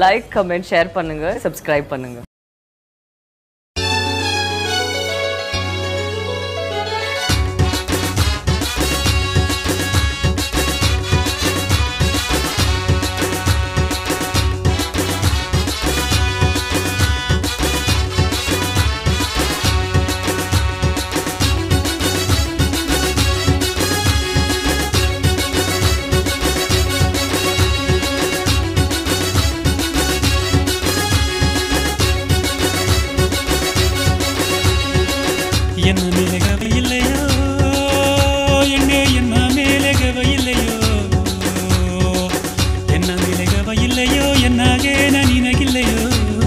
Like comment share பண்ணுங்க subscribe பண்ணுங்க. என்ன மேலே கவை இல்லையோ எண்ணே என்ன மேலே கவை இல்லையோ என்ன மேலே கவை இல்லையோ என்னாகே நான் நினைக்கில்லையோ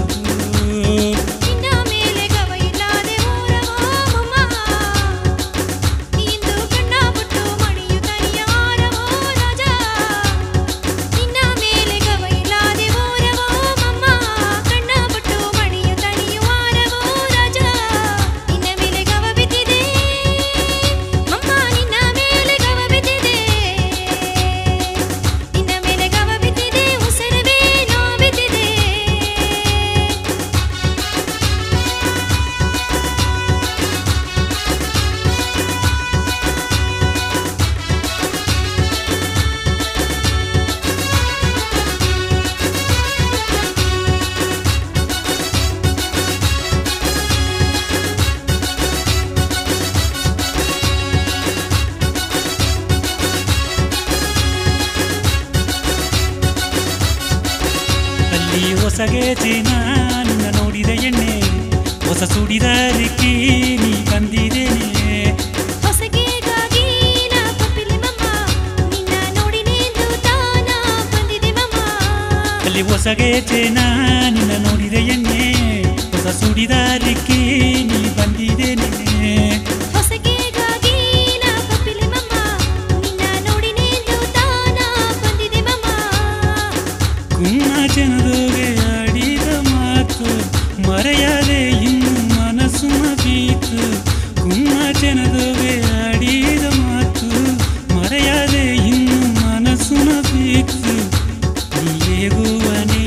ಹೊಸಗೆ ನಿನ್ನ ನೋಡಿದ ಎಣ್ಣೆ ಹೊಸ ಸುಡಿದಾರಕ್ಕೆ ನೀ ಬಂದಿದ್ದೇನೆ ಹೊಸಗೆಗಾಗಿ ನಾ ಪಪ್ಪಿಲಿ ಮಮ್ಮ ನಿನ್ನ ನೋಡಿ ನಿಂದು ತಾನ ಬಂದಿದೆ ಮಮ್ಮ ಅಲ್ಲಿ ಹೊಸಗೆ ನಿನ್ನ ನೋಡಿದ ಎಣ್ಣೆ ಹೊಸ ಸುಡಿದಾರಕ್ಕೆ ನೀ ಬಂದಿದ್ದೇನೆ ಹೊಸಗೆಗಾಗಿ ನಾ ಪಪ್ಪಿಲಿ ಮಮ್ಮ ನಿನ್ನ ನೋಡಿ ನಿಂದು ತಾನ ಬಂದಿದೆ ಮಮ್ಮ ಕುಮ್ಮ ಜನದೋಗೆ ಆಡಿದ ಮಾತು ಮರೆಯದೆ ಇನ್ನು ಮನಸ್ಸು ಬೀತು ಕುಮ್ಮ ಜನದೋಗೆ ಆಡಿದ ಮಾತು ಮರೆಯದೆ ಇನ್ನು ಮನಸ್ಸು ಬೀತು ನೀ ಹೇಗುವನೇ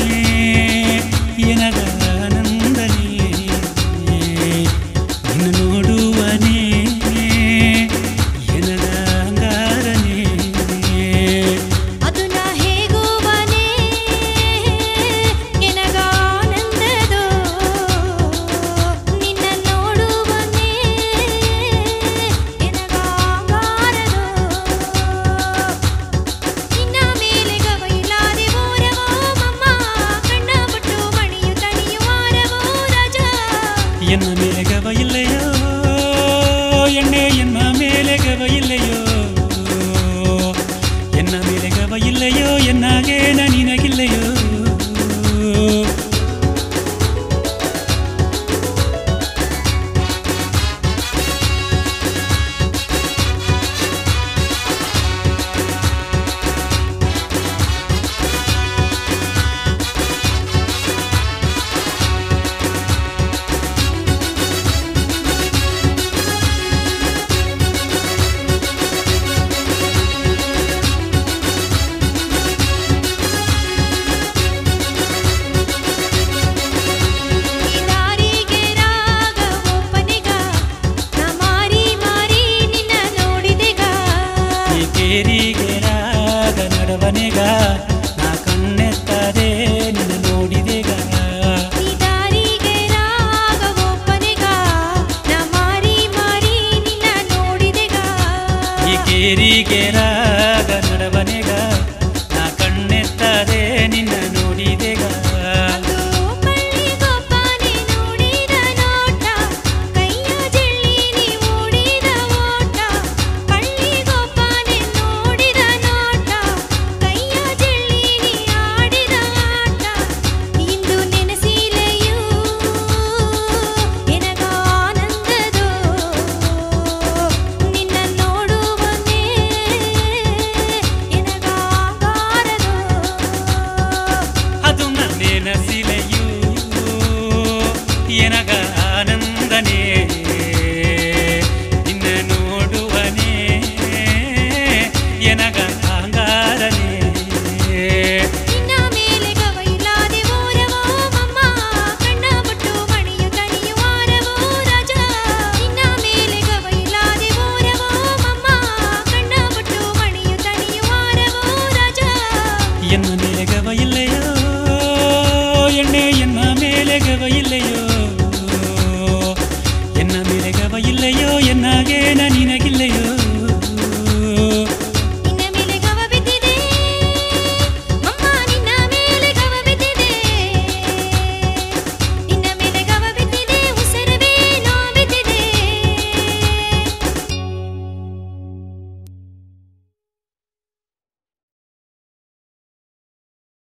ಏನದ ಆನಂದನೇ ನಿನ್ನ ನೋಡುವನೇ ಏನದ ಅಂಗಾರನೇ ಅದು ನಾ ಹೇಗುವನೇ ಎನಗಾನಂದದೋ ನಿನ್ನ ನೋಡುವನೇ ಎನಗಾಂಗಾರದೋ ನಿನ್ನ ಮೇಲೆ ಗವಯಿಲಾದೆ ಓರವೋ ಮಮ್ಮ ಕಣ್ಣ ಬಿಟ್ಟು ಮಣಿಯು ತಣಿಯುವಾರವೋ ರಾಜ ಎನ್ನ ಮೇಲೆ ಗವ ಇಲ್ಲೆಯೋ ಎಣ್ಣೆ ಎನ್ನ ಮೇಲೆ ಗವ ಇಲ್ಲೆಯೋ ಎನ್ನ ಮೇಲೆ ಗವ ಇಲ್ಲೆಯೋ ಎನ್ನಾಗೆ ನಿನಗಿಲ್ಲೆಯೋ ಈ ದಾರಿಗೆ ರಾಗ ಒಪ್ಪನೆಗ ನಾ ಮಾರಿ ಮಾರಿ ನಿನ್ನ ನೋಡಿದೆಗ ಈ ಕೇರಿಗೆ ರಾಗ ನಡವನೆಗ ನಾ ಕಣ್ಣೆತ್ತದೆ ನಿನ್ನ ನೋಡಿದೆಗ ಈ ದಾರಿಗೆ ರಾಗ ಒಪ್ಪನೆಗ ನಾ ಮಾರಿ ಮಾರಿ ನಿನ್ನ ನೋಡಿದೆಗ ಈ ಕೇರಿಗೆ ರಾಗ ನಡವನೆಗ ನಾ ಕಣ್ಣೆತ್ತದೆ ನಿನ್ನ ನೋಡಿದೆಗ ಅದು ಕಳ್ಳಿಗೊಬ್ಬನೇ ನೋಡಿದ ನೋಟ ಕೈಯ ಜಳ್ಳಿ ನೀ ಓಡಿದ ಓಟ ಕಳ್ಳಿಗೊಬ್ಬನೇ ನೋಡಿದ ನೋಟ ಕೈಯ ಜಳ್ಳಿ ನೀ ಆಡಿದ ಆಟ ಇಂದು ನೆನೆಸಿಲೆಯೂ ಎನಗಾನಂದದೋ ನಿನ್ನ ನೋಡುವನೇ ಇಲ್ಲೆಯೋ